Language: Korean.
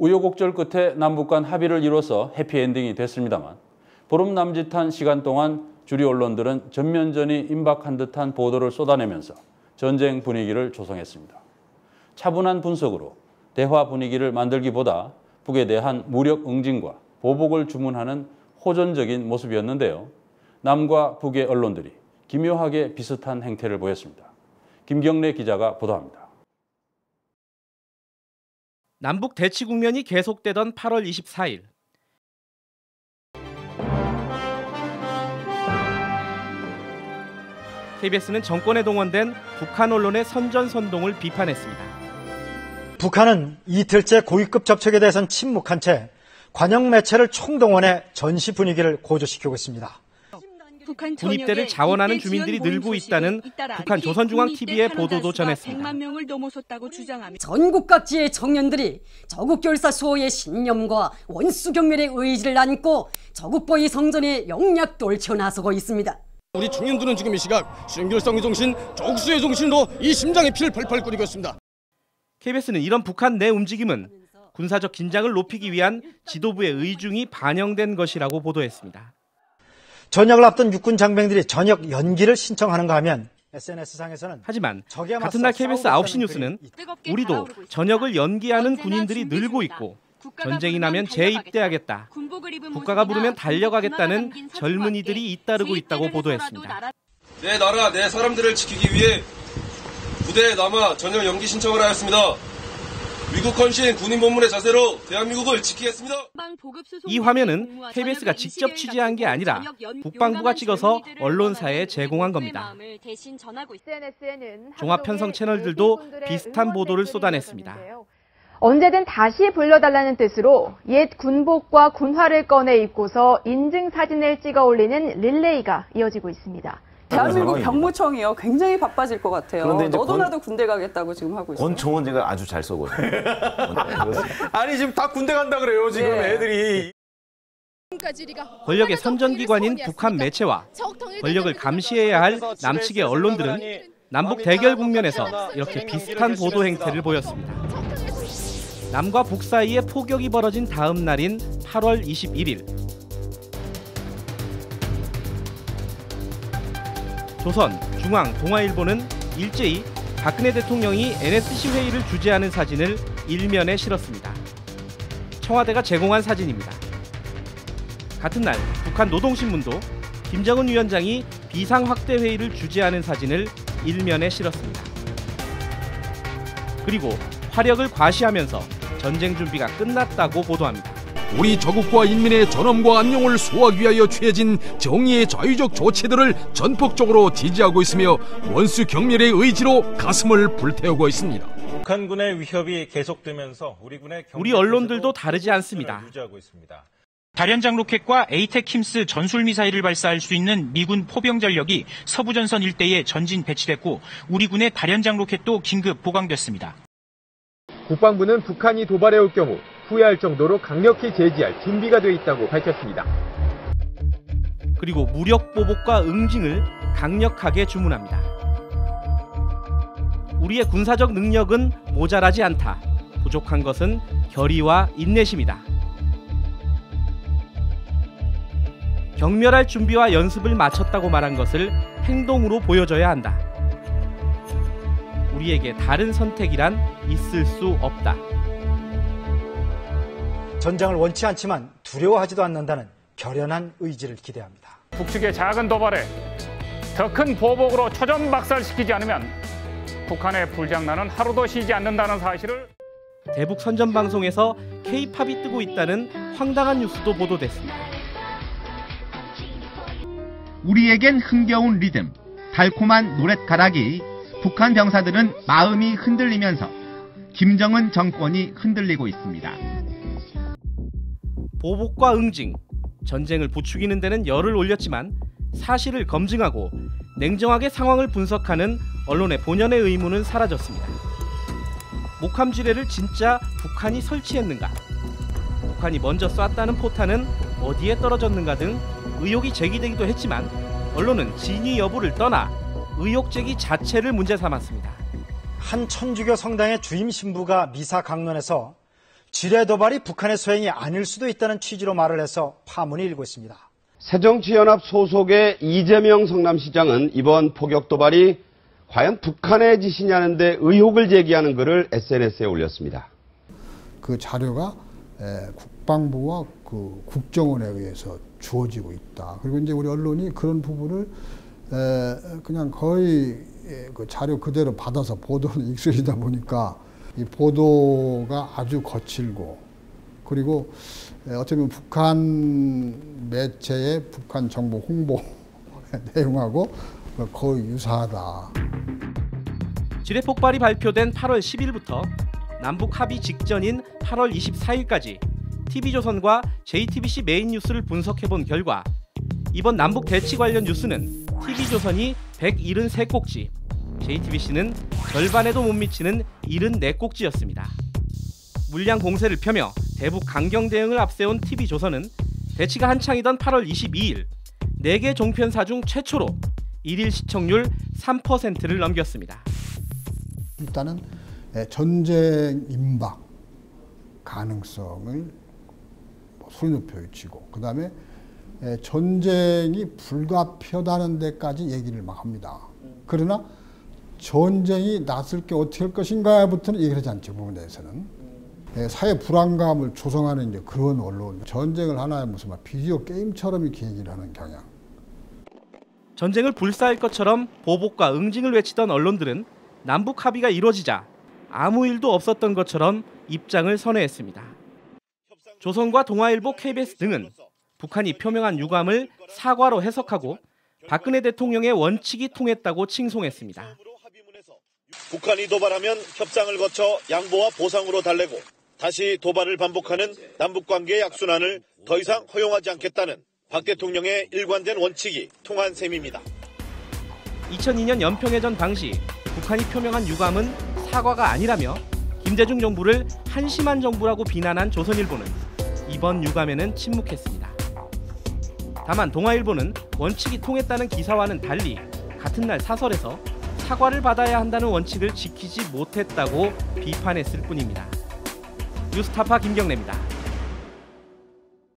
우여곡절 끝에 남북 간 합의를 이뤄서 해피엔딩이 됐습니다만 보름 남짓한 시간 동안 주류 언론들은 전면전이 임박한 듯한 보도를 쏟아내면서 전쟁 분위기를 조성했습니다. 차분한 분석으로 대화 분위기를 만들기보다 북에 대한 무력 응징과 보복을 주문하는 호전적인 모습이었는데요. 남과 북의 언론들이 기묘하게 비슷한 행태를 보였습니다. 김경래 기자가 보도합니다. 남북 대치 국면이 계속되던 8월 24일. KBS는 정권에 동원된 북한 언론의 선전선동을 비판했습니다. 북한은 이틀째 고위급 접촉에 대해선 침묵한 채 관영 매체를 총동원해 전시 분위기를 고조시키고 있습니다. 군입대를 자원하는 주민들이 늘고 있다는 북한 조선중앙TV의 보도도 전했습니다. 전국 각지의 청년들이 저국결사 수호의 신념과 원수경멸의 의지를 안고 저국보위 성전에 영약돌쳐 나서고 있습니다. 우리 청년들은 지금 이 시각 신결성의 정신, 적수의 정신으로 이 심장의 피를 펄펄 끓이고 있습니다. KBS는 이런 북한 내 움직임은 군사적 긴장을 높이기 위한 지도부의 의중이 반영된 것이라고 보도했습니다. 전역을 앞둔 육군 장병들이 전역 연기를 신청하는가 하면 SNS상에서는 하지만 같은 날 KBS 9시 뉴스는 우리도 전역을 연기하는 군인들이 늘고 있고 전쟁이 나면 재입대하겠다, 국가가 부르면 달려가겠다는 젊은이들이 잇따르고 있다고 보도했습니다. 내 나라, 내 사람들을 지키기 위해 부대에 남아 전역 연기 신청을 하였습니다. 위국 헌신 군인 본문의 자세로 대한민국을 지키겠습니다. 이 화면은 KBS가 직접 취재한 게 아니라 국방부가 찍어서 언론사에 제공한 겁니다. 종합편성 채널들도 비슷한 보도를 쏟아냈습니다. 언제든 다시 불러달라는 뜻으로 옛 군복과 군화를 꺼내 입고서 인증사진을 찍어 올리는 릴레이가 이어지고 있습니다. 대한민국 병무청이요. 굉장히 바빠질 것 같아요. 너도 나도 군대 가겠다고 지금 하고 있어요. 권총은 제가 아주 잘 쏘거든요. 아니 지금 다 군대 간다 그래요. 지금 애들이. 권력의 선전기관인 북한 매체와 권력을 감시해야 할 남측의 언론들은 남북 대결 국면에서 이렇게 비슷한 보도 행태를 보였습니다. 남과 북 사이에 포격이 벌어진 다음 날인 8월 21일. 조선, 중앙, 동아일보는 일제히 박근혜 대통령이 NSC 회의를 주재하는 사진을 일면에 실었습니다. 청와대가 제공한 사진입니다. 같은 날 북한 노동신문도 김정은 위원장이 비상확대회의를 주재하는 사진을 일면에 실었습니다. 그리고 화력을 과시하면서 전쟁 준비가 끝났다고 보도합니다. 우리 저국과 인민의 전엄과 안녕을 수호하기 위하여 취해진 정의의 자유적 조치들을 전폭적으로 지지하고 있으며 원수 경멸의 의지로 가슴을 불태우고 있습니다. 북한군의 위협이 계속되면서 우리 언론들도 다르지 않습니다. 다련장 로켓과 에이테킴스 전술미사일을 발사할 수 있는 미군 포병 전력이 서부전선 일대에 전진 배치됐고 우리 군의 다련장 로켓도 긴급 보강됐습니다. 국방부는 북한이 도발해올 경우 후회할 정도로 강력히 제지할 준비가 돼 있다고 밝혔습니다. 그리고 무력 보복과 응징을 강력하게 주문합니다. 우리의 군사적 능력은 모자라지 않다. 부족한 것은 결의와 인내심이다. 경멸할 준비와 연습을 마쳤다고 말한 것을 행동으로 보여줘야 한다. 우리에게 다른 선택이란 있을 수 없다. 전장을 원치 않지만 두려워하지도 않는다는 결연한 의지를 기대합니다. 북측의 작은 도발에 더 큰 보복으로 초전박살시키지 않으면 북한의 불장난은 하루도 쉬지 않는다는 사실을 대북 선전방송에서 K-팝이 뜨고 있다는 황당한 뉴스도 보도됐습니다. 우리에겐 흥겨운 리듬, 달콤한 노랫가락이 북한 병사들은 마음이 흔들리면서 김정은 정권이 흔들리고 있습니다. 보복과 응징, 전쟁을 부추기는 데는 열을 올렸지만 사실을 검증하고 냉정하게 상황을 분석하는 언론의 본연의 의무는 사라졌습니다. 목함지뢰를 진짜 북한이 설치했는가? 북한이 먼저 쐈다는 포탄은 어디에 떨어졌는가 등 의혹이 제기되기도 했지만 언론은 진위 여부를 떠나 의혹 제기 자체를 문제 삼았습니다. 한 천주교 성당의 주임 신부가 미사 강론에서 지뢰 도발이 북한의 소행이 아닐 수도 있다는 취지로 말을 해서 파문이 일고 있습니다. 새정치연합 소속의 이재명 성남시장은 이번 포격 도발이 과연 북한의 짓이냐는 데 의혹을 제기하는 글을 SNS에 올렸습니다. 그 자료가 국방부와 그 국정원에 의해서 주어지고 있다. 그리고 이제 우리 언론이 그런 부분을 그냥 거의 그 자료 그대로 받아서 보도는 익숙해지다 보니까 이 보도가 아주 거칠고, 그리고 어떻게 보면 북한 매체의 북한 정보 홍보 내용하고 거의 유사하다. 지뢰 폭발이 발표된 8월 10일부터 남북 합의 직전인 8월 24일까지 TV조선과 JTBC 메인 뉴스를 분석해본 결과 이번 남북 대치 관련 뉴스는 TV조선이 173꼭지, JTBC는 절반에도 못 미치는 74꼭지였습니다. 물량 공세를 펴며 대북 강경 대응을 앞세운 TV조선은 대치가 한창이던 8월 22일 4개 종편사 중 최초로 일일 시청률 3%를 넘겼습니다. 일단은 전쟁 임박 가능성을 소리 높여 외치고, 그 다음에 전쟁이 불가피하다는 데까지 얘기를 막 합니다. 그러나 전쟁이 났을 게 어떻게 할 것인가부터는 얘기를 하지 않죠. 부분에 대해서는. 사회 불안감을 조성하는 이제 그런 언론, 전쟁을 하나의 무슨 비디오 게임처럼 이렇게 얘기를 하는 경향. 전쟁을 불사할 것처럼 보복과 응징을 외치던 언론들은 남북 합의가 이루어지자 아무 일도 없었던 것처럼 입장을 선회했습니다. 조선과 동아일보, KBS 등은 북한이 표명한 유감을 사과로 해석하고 박근혜 대통령의 원칙이 통했다고 칭송했습니다. 북한이 도발하면 협상을 거쳐 양보와 보상으로 달래고 다시 도발을 반복하는 남북관계의 악순환을 더 이상 허용하지 않겠다는 박 대통령의 일관된 원칙이 통한 셈입니다. 2002년 연평해전 당시 북한이 표명한 유감은 사과가 아니라며 김대중 정부를 한심한 정부라고 비난한 조선일보는 이번 유감에는 침묵했습니다. 다만 동아일보는 원칙이 통했다는 기사와는 달리 같은 날 사설에서 사과를 받아야 한다는 원칙을 지키지 못했다고 비판했을 뿐입니다. 뉴스타파 김경래입니다.